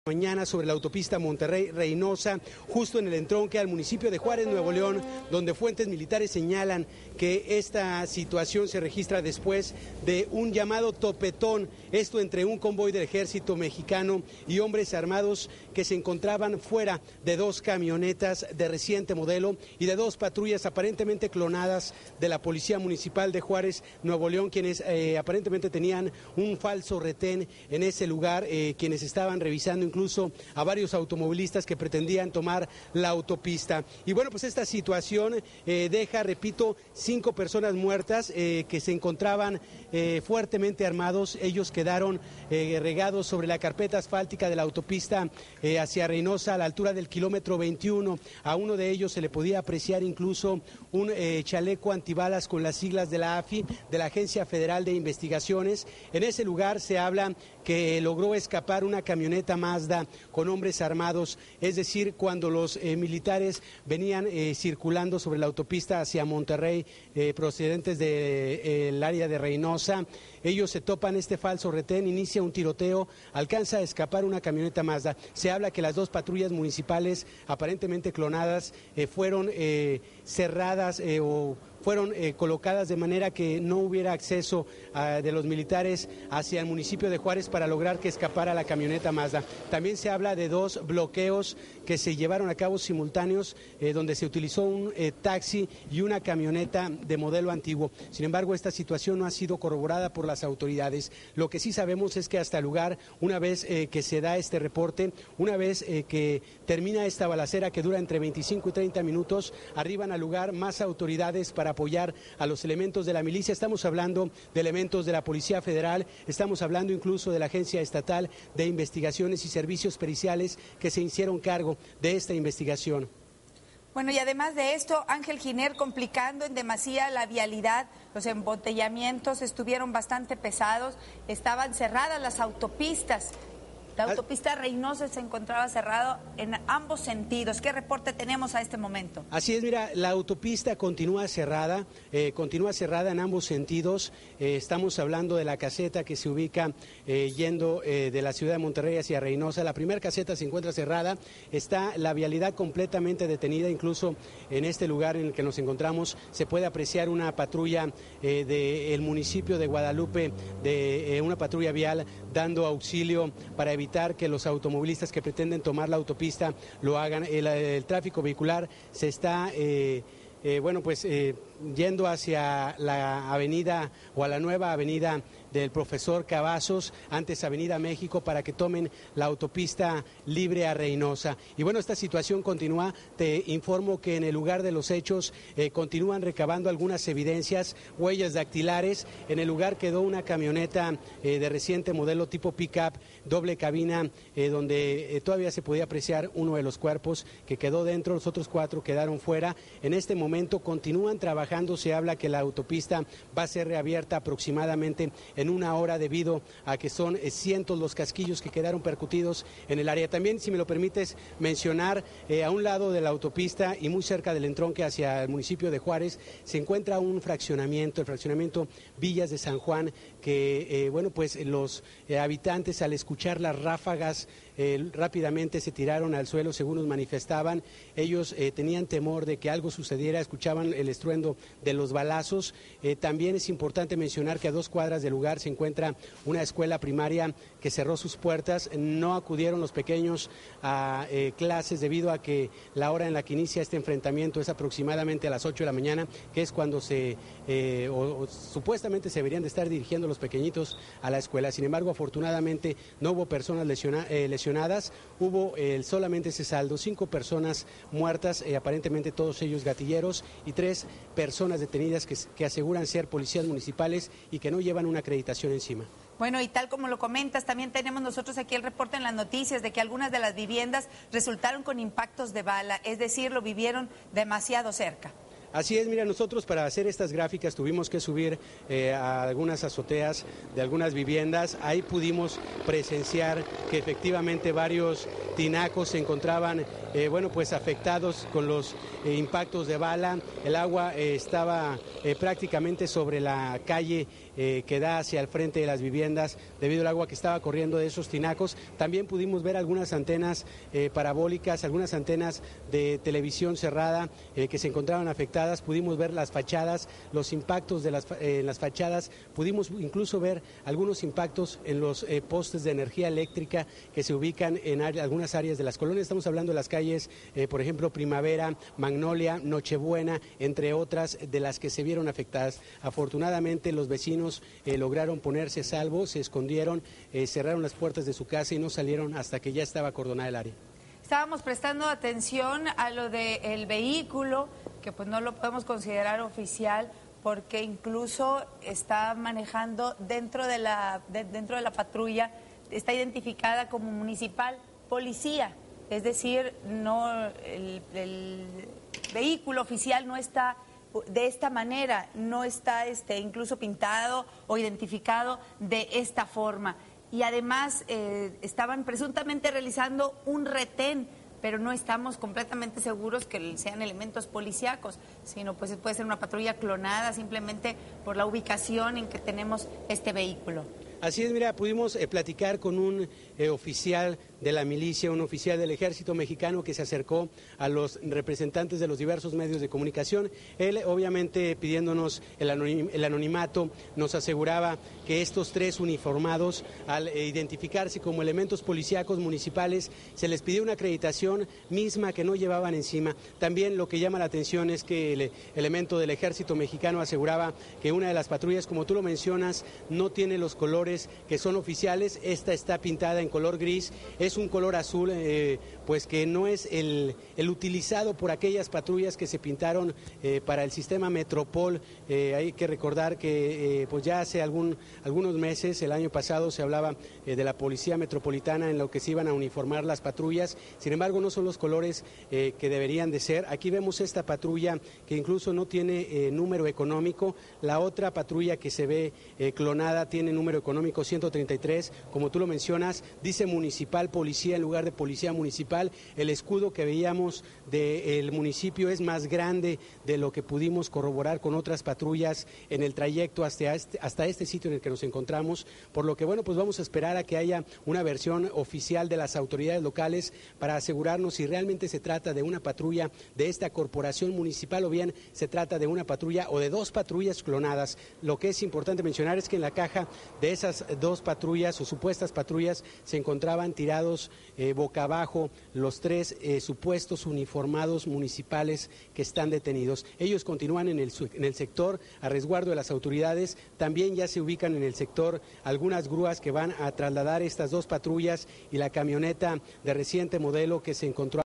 Mañana sobre la autopista Monterrey-Reynosa, justo en el entronque al municipio de Juárez, Nuevo León, donde fuentes militares señalan que esta situación se registra después de un llamado topetón, esto entre un convoy del ejército mexicano y hombres armados que se encontraban fuera de dos camionetas de reciente modelo y de dos patrullas aparentemente clonadas de la Policía Municipal de Juárez, Nuevo León, quienes aparentemente tenían un falso retén en ese lugar, quienes estaban revisando incluso a varios automovilistas que pretendían tomar la autopista. Y bueno, pues esta situación deja, repito, 5 personas muertas que se encontraban fuertemente armados. Ellos quedaron regados sobre la carpeta asfáltica de la autopista hacia Reynosa a la altura del kilómetro 21. A uno de ellos se le podía apreciar incluso un chaleco antibalas con las siglas de la AFI, de la Agencia Federal de Investigaciones. En ese lugar se habla que logró escapar una camioneta Mazda con hombres armados, es decir, cuando los militares venían circulando sobre la autopista hacia Monterrey, procedentes del área de Reynosa. Ellos se topan este falso retén, inicia un tiroteo, alcanza a escapar una camioneta Mazda. Se habla que las dos patrullas municipales, aparentemente clonadas, fueron cerradas o fueron colocadas de manera que no hubiera acceso de los militares hacia el municipio de Juárez para lograr que escapara la camioneta Mazda. También se habla de dos bloqueos que se llevaron a cabo simultáneos, donde se utilizó un taxi y una camioneta de modelo antiguo. Sin embargo, esta situación no ha sido corroborada por las autoridades. Lo que sí sabemos es que hasta el lugar, una vez que se da este reporte, una vez que termina esta balacera que dura entre 25 y 30 minutos, arriban al lugar más autoridades para apoyar a los elementos de la milicia. Estamos hablando de elementos de la Policía Federal, estamos hablando incluso de la Agencia Estatal de Investigaciones y Servicios Periciales que se hicieron cargo de esta investigación. Bueno, y además de esto, Ángel Giner, complicando en demasía la vialidad, los embotellamientos estuvieron bastante pesados, estaban cerradas las autopistas. La autopista Reynosa se encontraba cerrado en ambos sentidos. ¿Qué reporte tenemos a este momento? Así es, mira, la autopista continúa cerrada en ambos sentidos. Estamos hablando de la caseta que se ubica yendo de la ciudad de Monterrey hacia Reynosa. La primera caseta se encuentra cerrada, está la vialidad completamente detenida, incluso en este lugar en el que nos encontramos se puede apreciar una patrulla del municipio de Guadalupe, una patrulla vial dando auxilio para evitar que los automovilistas que pretenden tomar la autopista lo hagan. El tráfico vehicular se está yendo hacia la avenida o a la nueva avenida del Profesor Cavazos, antes Avenida México, para que tomen la autopista libre a Reynosa. Y bueno, esta situación continúa. Te informo que en el lugar de los hechos continúan recabando algunas evidencias, huellas dactilares. En el lugar quedó una camioneta de reciente modelo tipo pick-up, doble cabina, donde todavía se podía apreciar uno de los cuerpos que quedó dentro, los otros 4 quedaron fuera. En este momento continúan trabajando, se habla que la autopista va a ser reabierta aproximadamente en una hora debido a que son cientos los casquillos que quedaron percutidos en el área. También, si me lo permites mencionar, a un lado de la autopista y muy cerca del entronque hacia el municipio de Juárez se encuentra un fraccionamiento, el fraccionamiento Villas de San Juan, que los habitantes al escuchar las ráfagas rápidamente se tiraron al suelo, según nos manifestaban. Ellos tenían temor de que algo sucediera, escuchaban el estruendo de los balazos. También es importante mencionar que a 2 cuadras del lugar se encuentra una escuela primaria que cerró sus puertas. No acudieron los pequeños a clases debido a que la hora en la que inicia este enfrentamiento es aproximadamente a las 8 de la mañana, que es cuando supuestamente se deberían de estar dirigiendo los pequeñitos a la escuela. Sin embargo, afortunadamente no hubo personas lesionadas, hubo solamente ese saldo, 5 personas muertas, aparentemente todos ellos gatilleros, y 3 personas detenidas que aseguran ser policías municipales y que no llevan una acreditación encima. Bueno, y tal como lo comentas, también tenemos nosotros aquí el reporte en las noticias de que algunas de las viviendas resultaron con impactos de bala, es decir, lo vivieron demasiado cerca. Así es, mira, nosotros para hacer estas gráficas tuvimos que subir a algunas azoteas de algunas viviendas. Ahí pudimos presenciar que efectivamente varios tinacos se encontraban pues afectados con los impactos de bala. El agua estaba prácticamente sobre la calle que da hacia el frente de las viviendas debido al agua que estaba corriendo de esos tinacos. También pudimos ver algunas antenas parabólicas, algunas antenas de televisión cerrada que se encontraban afectadas. Pudimos ver las fachadas, los impactos de las fachadas. Pudimos incluso ver algunos impactos en los postes de energía eléctrica que se ubican en algunas áreas de las colonias. Estamos hablando de las calles, por ejemplo, Primavera, Magnolia, Nochebuena, entre otras de las que se vieron afectadas. Afortunadamente los vecinos lograron ponerse a salvo, se escondieron, cerraron las puertas de su casa y no salieron hasta que ya estaba acordonada el área. Estábamos prestando atención a lo del vehículo, que pues no lo podemos considerar oficial, porque incluso está manejando dentro de la patrulla, está identificada como municipal policía, es decir, no el vehículo oficial no está de esta manera, no está incluso pintado o identificado de esta forma. Y además estaban presuntamente realizando un retén, pero no estamos completamente seguros que sean elementos policíacos, sino pues puede ser una patrulla clonada simplemente por la ubicación en que tenemos este vehículo. Así es, mira, pudimos platicar con un oficial de la milicia, un oficial del Ejército Mexicano que se acercó a los representantes de los diversos medios de comunicación. Él, obviamente, pidiéndonos el anonimato, nos aseguraba que estos tres uniformados, al identificarse como elementos policíacos municipales, se les pidió una acreditación misma que no llevaban encima. También lo que llama la atención es que el elemento del Ejército Mexicano aseguraba que una de las patrullas, como tú lo mencionas, no tiene los colores que son oficiales. Esta está pintada en color gris, es un color azul pues que no es el utilizado por aquellas patrullas que se pintaron para el sistema Metropol. Hay que recordar que pues ya hace algunos meses, el año pasado, se hablaba de la Policía Metropolitana en lo que se iban a uniformar las patrullas. Sin embargo, no son los colores que deberían de ser. Aquí vemos esta patrulla que incluso no tiene número económico. La otra patrulla que se ve clonada tiene número económico 133, como tú lo mencionas, dice municipal policía en lugar de policía municipal. El escudo que veíamos del municipio es más grande de lo que pudimos corroborar con otras patrullas en el trayecto hasta este sitio en el que nos encontramos, por lo que bueno, pues vamos a esperar a que haya una versión oficial de las autoridades locales para asegurarnos si realmente se trata de una patrulla de esta corporación municipal o bien se trata de una patrulla o de dos patrullas clonadas. Lo que es importante mencionar es que en la caja de esas dos patrullas o supuestas patrullas se encontraban tirados boca abajo los tres supuestos uniformados municipales que están detenidos. Ellos continúan en el sector a resguardo de las autoridades. También ya se ubican en el sector algunas grúas que van a trasladar estas dos patrullas y la camioneta de reciente modelo que se encontró